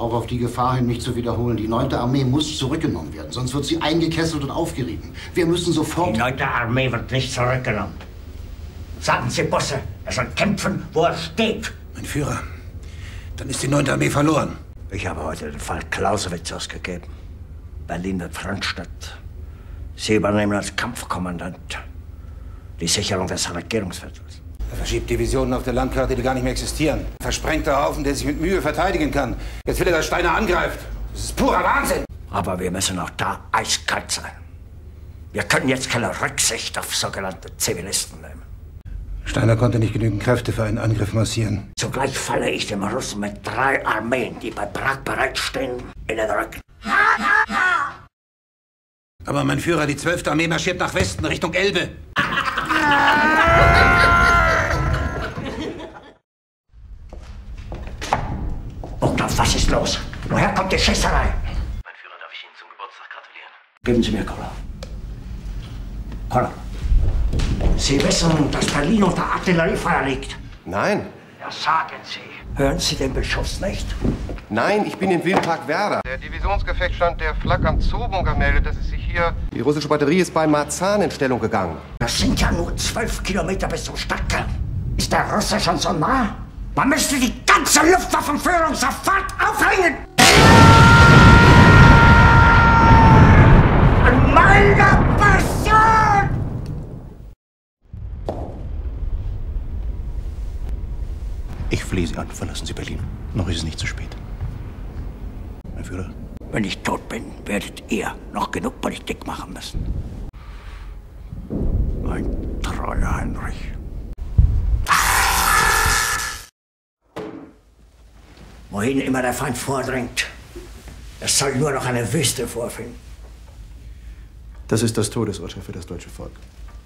Auch auf die Gefahr hin, mich zu wiederholen. Die 9. Armee muss zurückgenommen werden, sonst wird sie eingekesselt und aufgerieben. Wir müssen sofort... Die 9. Armee wird nicht zurückgenommen. Sagen Sie, Bosse, er soll kämpfen, wo er steht. Mein Führer, dann ist die 9. Armee verloren. Ich habe heute den Fall Clausewitz ausgegeben. Berlin wird Frontstadt. Sie übernehmen als Kampfkommandant die Sicherung des Regierungsviertels. Er verschiebt Divisionen auf der Landkarte, die gar nicht mehr existieren. Versprengter Haufen, der sich mit Mühe verteidigen kann. Jetzt will er, dass Steiner angreift. Das ist purer Wahnsinn. Aber wir müssen auch da eiskalt sein. Wir können jetzt keine Rücksicht auf sogenannte Zivilisten nehmen. Steiner konnte nicht genügend Kräfte für einen Angriff massieren. Zugleich falle ich dem Russen mit 3 Armeen, die bei Prag bereitstehen, in den Rücken. Aber mein Führer, die 12. Armee marschiert nach Westen, Richtung Elbe. Bogdanov, was ist los? Woher kommt die Schießerei? Mein Führer, darf ich Ihnen zum Geburtstag gratulieren? Geben Sie mir Koller. Koller. Sie wissen, dass Berlin unter Artilleriefeuer liegt. Nein. Ja, sagen Sie. Hören Sie den Beschuss nicht? Nein, ich bin im Wildpark Werder. Der Divisionsgefechtsstand der Flak am Zoobunker meldet, dass es sich hier... Die russische Batterie ist bei Marzahn in Stellung gegangen. Das sind ja nur 12 Kilometer bis zum Stadtkern. Ist der Russe schon so nah? Man müsste die ganze Luftwaffenführung sofort aufhängen! An meiner Person! Ich flehe Sie an, verlassen Sie Berlin. Noch ist es nicht zu spät. Mein Führer? Wenn ich tot bin, werdet ihr noch genug Politik machen müssen. Mein treuer Heinrich. Wohin immer der Feind vordringt, es soll nur noch eine Wüste vorfinden. Das ist das Todesurteil für das deutsche Volk.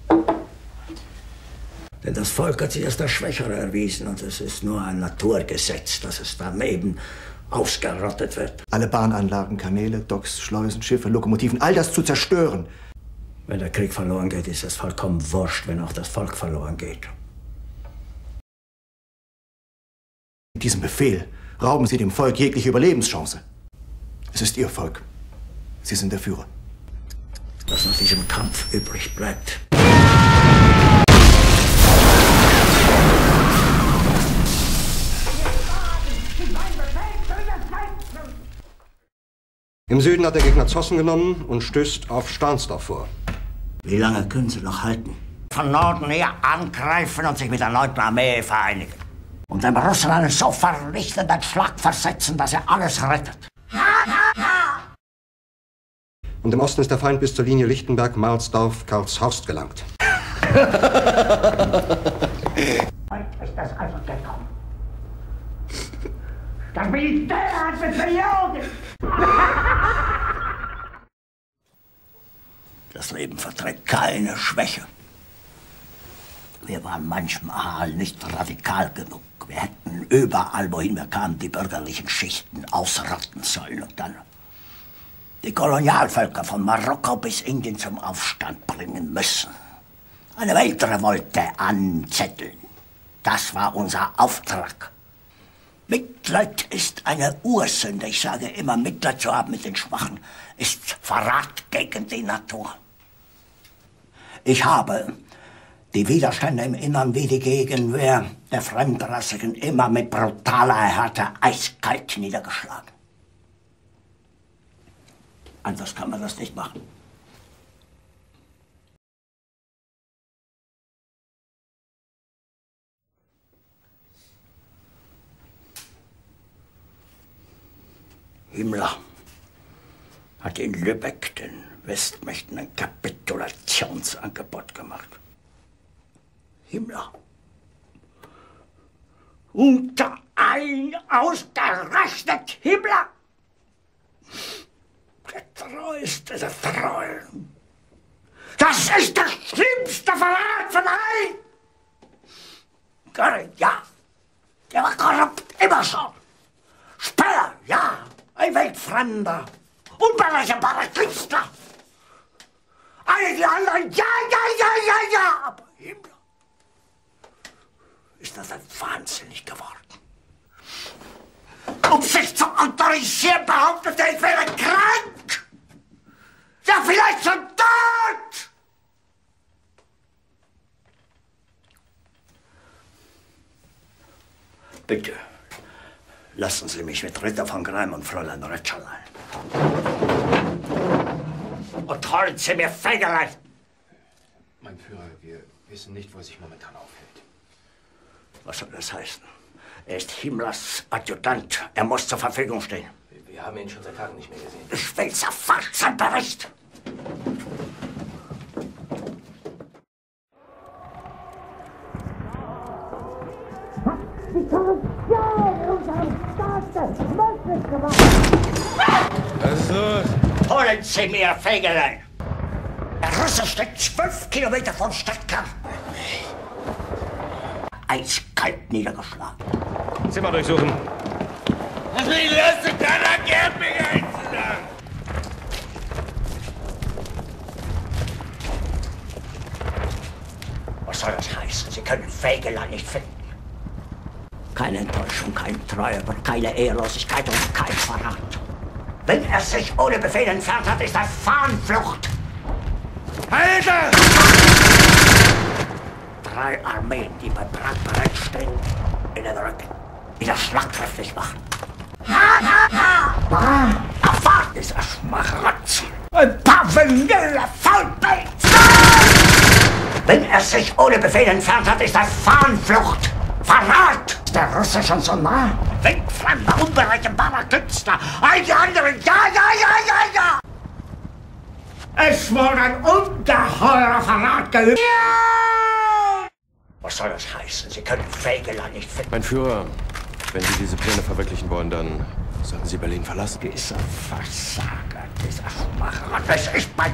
Denn das Volk hat sich als das Schwächere erwiesen und es ist nur ein Naturgesetz, dass es daneben ausgerottet wird. Alle Bahnanlagen, Kanäle, Docks, Schleusen, Schiffe, Lokomotiven, all das zu zerstören. Wenn der Krieg verloren geht, ist es vollkommen wurscht, wenn auch das Volk verloren geht. Mit diesem Befehl rauben Sie dem Volk jegliche Überlebenschance. Es ist Ihr Volk. Sie sind der Führer. Was nach diesem Kampf übrig bleibt. Im Süden hat der Gegner Zossen genommen und stößt auf Stahnsdorf vor. Wie lange können Sie noch halten? Von Norden her angreifen und sich mit der 9. Armee vereinigen. Und dem Russen einen so vernichtenden Schlag versetzen, dass er alles rettet. Und im Osten ist der Feind bis zur Linie Lichtenberg, Karlshorst gelangt. Heute ist das also gekommen. Das Militär hat mich verloren. Das Leben verträgt keine Schwäche. Wir waren manchmal nicht radikal genug. Wir hätten überall, wohin wir kamen, die bürgerlichen Schichten ausrotten sollen und dann die Kolonialvölker von Marokko bis Indien zum Aufstand bringen müssen. Eine Weltrevolte anzetteln. Das war unser Auftrag. Mitleid ist eine Ursünde. Ich sage immer, Mitleid zu haben mit den Schwachen ist Verrat gegen die Natur. Ich habe die Widerstände im Innern wie die Gegenwehr der Fremdrassigen immer mit brutaler Härte eiskalt niedergeschlagen. Anders kann man das nicht machen. Himmler hat in Lübeck den Westmächten ein Kapitulationsangebot gemacht. Himmler. Unter allen ausgerechnet Himmler. Der treueste der Treuen. Das ist der schlimmste Verrat von allen. Göring, ja. Der war korrupt, immer schon. Speer, ja. Ein weltfremder, unberechenbarer Künstler. Alle die anderen, ja. Aber Himmler ist das ein wahnsinnig geworden. Um sich zu autorisiert behauptete, ich wäre krank. Ja, vielleicht schon tot. Bitte, lassen Sie mich mit Ritter von Greim und Fräulein Rötscherl ein. Und holen Sie mir Fegelein. Mein Führer, wir wissen nicht, wo er sich momentan aufhält. Was soll das heißen? Er ist Himmlers Adjutant. Er muss zur Verfügung stehen. Wir haben ihn schon seit Tagen nicht mehr gesehen. Ich will sofort seinen Bericht. Die Korruption unserem Staate möglich gemacht. Was ist los? Holen Sie mir Fegelein. Der Russe steht 12 Kilometer vom Stadtkern. Eiskalt niedergeschlagen. Zimmer durchsuchen. Ich lasse keiner gern mich einzusagen. Was soll das heißen? Sie können Fegelein nicht finden. Keine Enttäuschung, keine Treue, keine Ehrlosigkeit und kein Verrat. Wenn er sich ohne Befehl entfernt hat, ist das Fahnenflucht. Halte! 3 Armeen, die bei Brand bereitstehen, in den Rücken, wieder schlagkräftig machen. Erfahrt dieser Schmarotzer! Ein paar vanille Faulpelz! Wenn er sich ohne Befehl entfernt hat, ist das Fahnenflucht. Verrat! Ist der Russe schon so nah? Windflammer, unberechenbarer Künstler! All die anderen, ja! Es wurde ein ungeheurer Verrat geübt! Ja! Was soll das heißen? Sie können Fegelein nicht finden. Mein Führer, wenn Sie diese Pläne verwirklichen wollen, dann sollten Sie Berlin verlassen. Dieser Versager, dieser Schmarrn, es ist mein...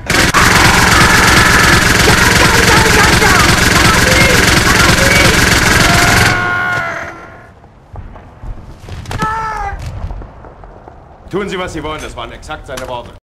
Tun Sie, was Sie wollen, das waren exakt seine Worte.